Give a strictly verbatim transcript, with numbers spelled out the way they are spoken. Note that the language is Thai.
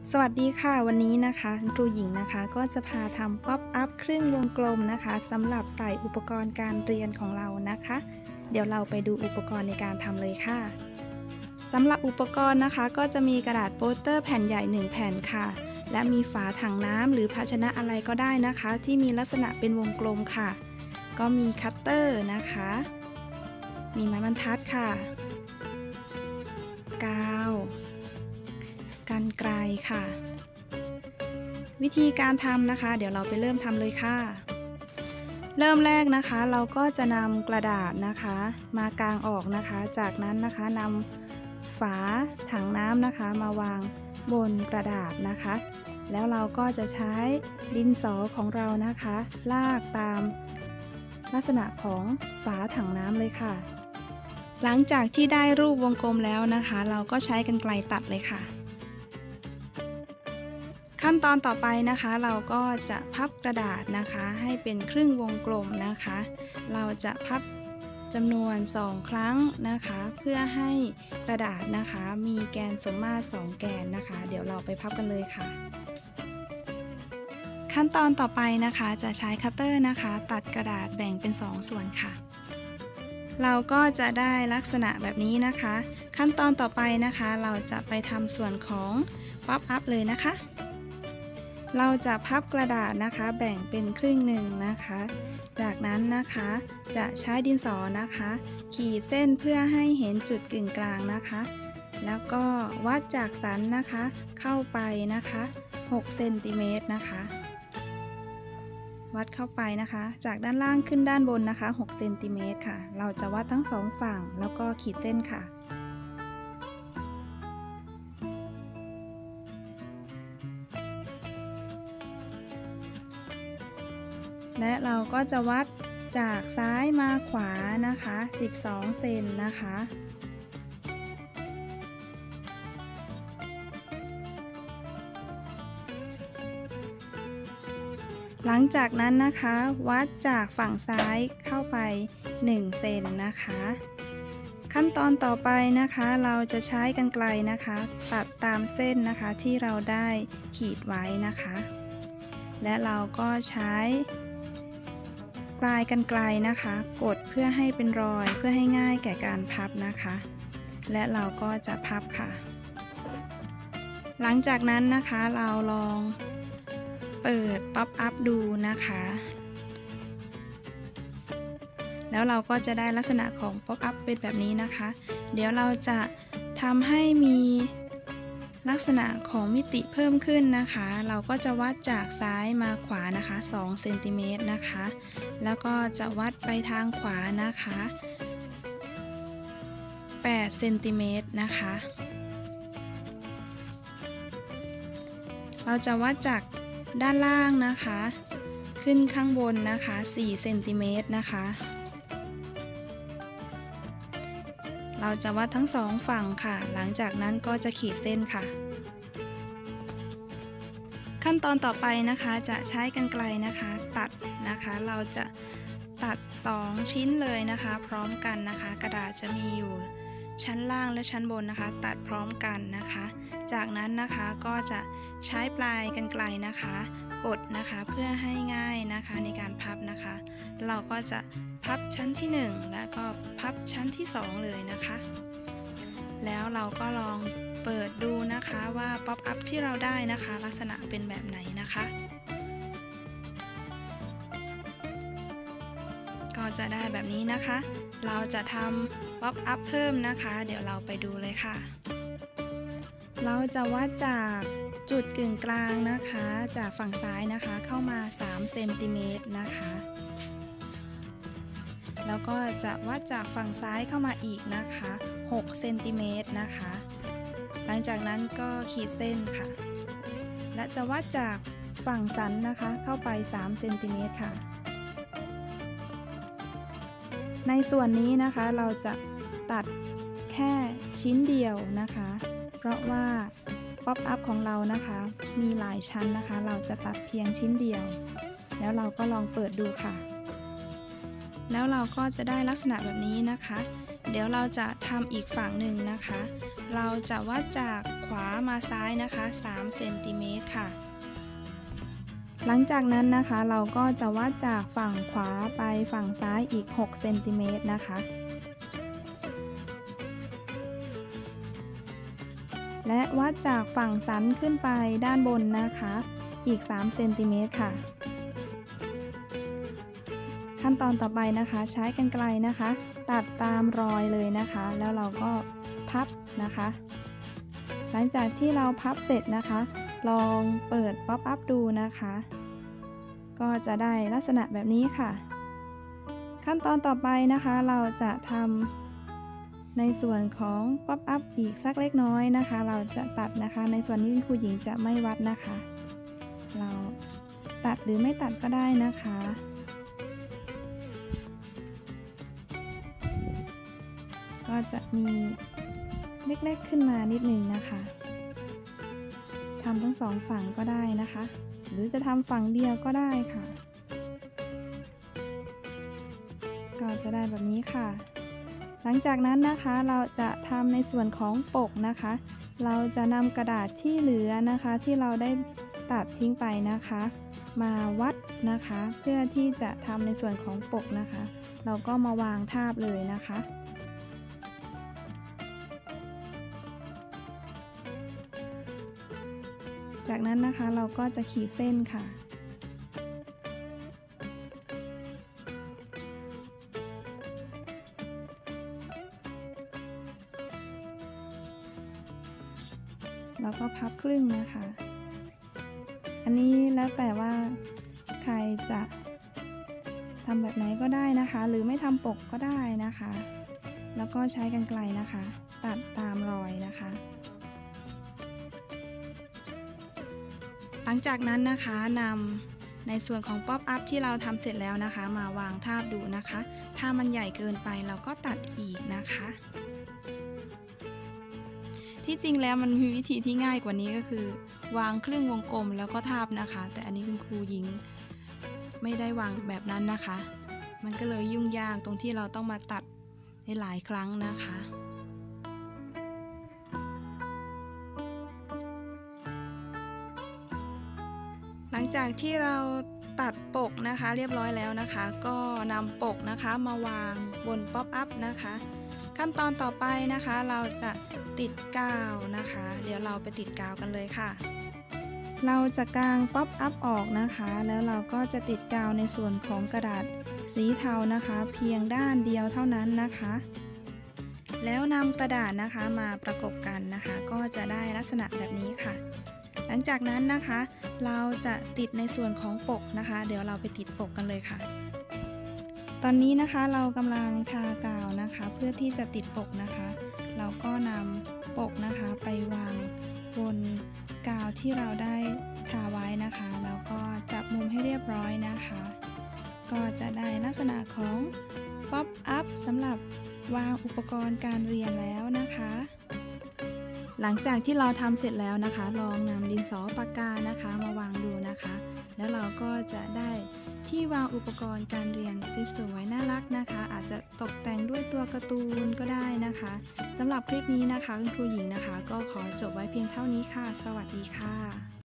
สวัสดีค่ะวันนี้นะคะครูหญิงนะคะก็จะพาทำป๊อปอัพครึ่งวงกลมนะคะสำหรับใส่อุปกรณ์การเรียนของเรานะคะเดี๋ยวเราไปดูอุปกรณ์ในการทำเลยค่ะสำหรับอุปกรณ์นะคะก็จะมีกระดาษโปสเตอร์แผ่นใหญ่หนึ่งแผ่นค่ะและมีฝาถังน้ำหรือภาชนะอะไรก็ได้นะคะที่มีลักษณะเป็นวงกลมค่ะก็มีคัตเตอร์นะคะมีไม้บรรทัดค่ะกาวกรรไกรค่ะวิธีการทำนะคะเดี๋ยวเราไปเริ่มทำเลยค่ะเริ่มแรกนะคะเราก็จะนำกระดาษนะคะมากางออกนะคะจากนั้นนะคะนำฝาถังน้ำนะคะมาวางบนกระดาษนะคะแล้วเราก็จะใช้ดินสอของเรานะคะลากตามลักษณะของฝาถังน้ำเลยค่ะหลังจากที่ได้รูปวงกลมแล้วนะคะเราก็ใช้กรรไกรตัดเลยค่ะขั้นตอนต่อไปนะคะเราก็จะพับกระดาษนะคะให้เป็นครึ่งวงกลมนะคะเราจะพับจำนวนสองครั้งนะคะเพื่อให้กระดาษนะคะมีแกนสมมาตรสองแกนนะคะเดี๋ยวเราไปพับกันเลยค่ะขั้นตอนต่อไปนะคะจะใช้คัตเตอร์นะคะตัดกระดาษแบ่งเป็นสองส่วนค่ะเราก็จะได้ลักษณะแบบนี้นะคะขั้นตอนต่อไปนะคะเราจะไปทำส่วนของป๊อปอัพเลยนะคะเราจะพับกระดาษนะคะแบ่งเป็นครึ่งหนึ่งนะคะจากนั้นนะคะจะใช้ดินสอนะคะขีดเส้นเพื่อให้เห็นจุดกึ่งกลางนะคะแล้วก็วัดจากสันนะคะเข้าไปนะคะหกเซนติเมตรนะคะวัดเข้าไปนะคะจากด้านล่างขึ้นด้านบนนะคะหกเซนติเมตรค่ะเราจะวัดทั้งสองฝั่งแล้วก็ขีดเส้นค่ะและเราก็จะวัดจากซ้ายมาขวานะคะสิบสองเซนนะคะหลังจากนั้นนะคะวัดจากฝั่งซ้ายเข้าไปหนึ่งเซนนะคะขั้นตอนต่อไปนะคะเราจะใช้กรรไกรนะคะตัดตามเส้นนะคะที่เราได้ขีดไว้นะคะและเราก็ใช้ปลายกรรไกรนะคะกดเพื่อให้เป็นรอยเพื่อให้ง่ายแก่การพับนะคะและเราก็จะพับค่ะหลังจากนั้นนะคะเราลองเปิดป๊อปอัพดูนะคะแล้วเราก็จะได้ลักษณะของป๊อปอัพเป็นแบบนี้นะคะเดี๋ยวเราจะทำให้มีลักษณะของมิติเพิ่มขึ้นนะคะเราก็จะวัดจากซ้ายมาขวานะคะสองเซนติเมตรนะคะแล้วก็จะวัดไปทางขวานะคะแปดเซนติเมตรนะคะเราจะวัดจากด้านล่างนะคะขึ้นข้างบนนะคะสี่เซนติเมตรนะคะเราจะวัดทั้งสองฝั่งค่ะหลังจากนั้นก็จะขีดเส้นค่ะขั้นตอนต่อไปนะคะจะใช้กรรไกรนะคะตัดนะคะเราจะตัดสองชิ้นเลยนะคะพร้อมกันนะคะกระดาษจะมีอยู่ชั้นล่างและชั้นบนนะคะตัดพร้อมกันนะคะจากนั้นนะคะก็จะใช้ปลายกรรไกรนะคะกดนะคะเพื่อให้ง่ายนะคะในการพับนะคะเราก็จะพับชั้นที่หนึ่งแล้วก็พับชั้นที่สองเลยนะคะแล้วเราก็ลองเปิดดูนะคะว่าป๊อปอัพที่เราได้นะคะลักษณะเป็นแบบไหนนะคะก็จะได้แบบนี้นะคะเราจะทำป๊อปอัพเพิ่มนะคะเดี๋ยวเราไปดูเลยค่ะเราจะวัดจากจุดกึ่งกลางนะคะจากฝั่งซ้ายนะคะเข้ามาสามเซนติเมตรนะคะแล้วก็จะวัดจากฝั่งซ้ายเข้ามาอีกนะคะหกเซนติเมตรนะคะหลังจากนั้นก็ขีดเส้นค่ะและจะวัดจากฝั่งสันนะคะเข้าไปสามเซนติเมตรค่ะในส่วนนี้นะคะเราจะตัดแค่ชิ้นเดียวนะคะเพราะว่าป๊อปอัพของเรานะคะมีหลายชั้นนะคะเราจะตัดเพียงชิ้นเดียวแล้วเราก็ลองเปิดดูค่ะแล้วเราก็จะได้ลักษณะแบบนี้นะคะเดี๋ยวเราจะทำอีกฝั่งหนึ่งนะคะเราจะวัดจากขวามาซ้ายนะคะสามเซนติเมตรค่ะหลังจากนั้นนะคะเราก็จะวัดจากฝั่งขวาไปฝั่งซ้ายอีกหกเซนติเมตรนะคะและวัดจากฝั่งสันขึ้นไปด้านบนนะคะอีกสามเซนติเมตรค่ะขั้นตอนต่อไปนะคะใช้กรรไกรนะคะตัดตามรอยเลยนะคะแล้วเราก็พับนะคะหลังจากที่เราพับเสร็จนะคะลองเปิดป๊อปอัพดูนะคะก็จะได้ลักษณะแบบนี้ค่ะขั้นตอนต่อไปนะคะเราจะทำในส่วนของป๊อปอัพอีกสักเล็กน้อยนะคะเราจะตัดนะคะในส่วนนี้คุณครูหญิงจะไม่วัดนะคะเราตัดหรือไม่ตัดก็ได้นะคะก็จะมีเล็กๆขึ้นมานิดนึงนะคะทำทั้งสองฝั่งก็ได้นะคะหรือจะทำฝั่งเดียวก็ได้ค่ะก็จะได้แบบนี้ค่ะหลังจากนั้นนะคะเราจะทำในส่วนของปกนะคะเราจะนำกระดาษที่เหลือนะคะที่เราได้ตัดทิ้งไปนะคะมาวัดนะคะเพื่อที่จะทำในส่วนของปกนะคะเราก็มาวางทาบเลยนะคะจากนั้นนะคะเราก็จะขีดเส้นค่ะแล้วก็พับครึ่งนะคะอันนี้แล้วแต่ว่าใครจะทำแบบไหนก็ได้นะคะหรือไม่ทำปกก็ได้นะคะแล้วก็ใช้กรรไกรนะคะตัดตามรอยนะคะหลังจากนั้นนะคะนำในส่วนของป๊อปอัพที่เราทำเสร็จแล้วนะคะมาวางทาบดูนะคะถ้ามันใหญ่เกินไปเราก็ตัดอีกนะคะที่จริงแล้วมันมีวิธีที่ง่ายกว่านี้ก็คือวางครึ่งวงกลมแล้วก็ทาบนะคะแต่อันนี้คุณครูหญิงไม่ได้วางแบบนั้นนะคะมันก็เลยยุ่งยากตรงที่เราต้องมาตัดในหลายครั้งนะคะหลังจากที่เราตัดปกนะคะเรียบร้อยแล้วนะคะก็นำปกนะคะมาวางบนป๊อปอัพนะคะขั้นตอนต่อไปนะคะเราจะติดกาวนะคะเดี๋ยวเราไปติดกาวกันเลยค่ะเราจะกางป๊อปอัพออกนะคะแล้วเราก็จะติดกาวในส่วนของกระดาษสีเทานะคะเพียงด้านเดียวเท่านั้นนะคะแล้วนำกระดาษนะคะมาประกบกันนะคะก็จะได้ลักษณะแบบนี้ค่ะหลังจากนั้นนะคะเราจะติดในส่วนของปกนะคะเดี๋ยวเราไปติดปกกันเลยค่ะตอนนี้นะคะเรากำลังทากาวนะคะเพื่อที่จะติดปกนะคะเราก็นำปกนะคะไปวางบนกาวที่เราได้ทาไว้นะคะแล้วก็จับมุมให้เรียบร้อยนะคะก็จะได้ลักษณะของป๊อปอัพสำหรับวางอุปกรณ์การเรียนแล้วนะคะหลังจากที่เราทำเสร็จแล้วนะคะลองนำดินสอปากกานะคะมาวางดูนะคะแล้วเราก็จะได้ที่วางอุปกรณ์การเรียนสวยๆน่ารักนะคะอาจจะตกแต่งด้วยตัวการ์ตูนก็ได้นะคะสำหรับคลิปนี้นะคะคุณครูหญิงนะคะก็ขอจบไว้เพียงเท่านี้ค่ะสวัสดีค่ะ